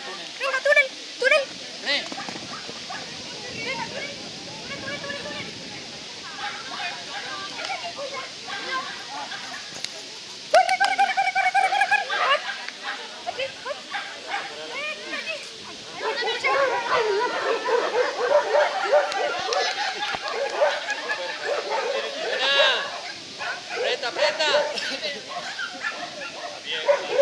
Venga, túnel, túnel. Ven. Venga, túnel, túnel, túnel, túnel, túnel. Corre, corre, corre, corre, corre, corre, corre, corre. Aquí, hop. Aquí. Buena. Aprieta, aprieta. Bien.